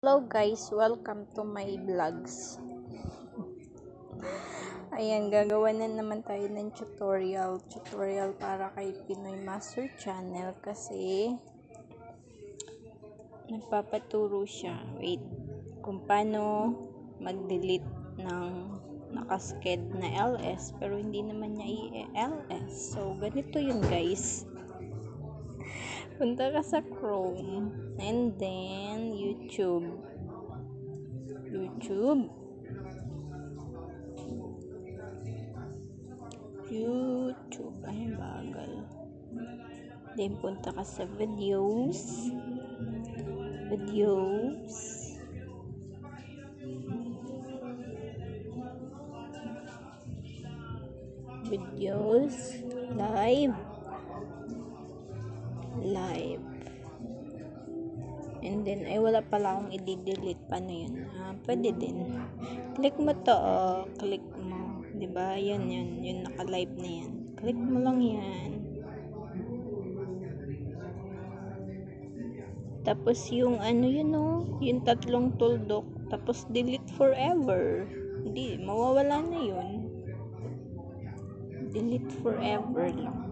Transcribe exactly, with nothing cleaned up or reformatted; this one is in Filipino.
Hello guys, welcome to my vlogs. Ayan, gagawa na naman tayo ng tutorial. Tutorial para kay Pinoy Master Channel kasi nagpapaturo siya. Wait, kung paano mag-delete ng nakasked na L S pero hindi naman niya i-L S. So, ganito yun guys. Punta ka sa Chrome and then YouTube. YouTube. YouTube. Ay, bagal. Then, punta ka sa videos. Videos. Videos. Live. Live. And then, ay wala pala akong i-delete. Paano yun? Ah, pwede din. Click mo to. Oh. Click mo. Diba? Yan, yan. Yung naka-live na yan. Click mo lang yan. Tapos yung ano yun oh, yung tatlong tuldok. Tapos delete forever. Hindi, mawawala na yun. Delete forever lang.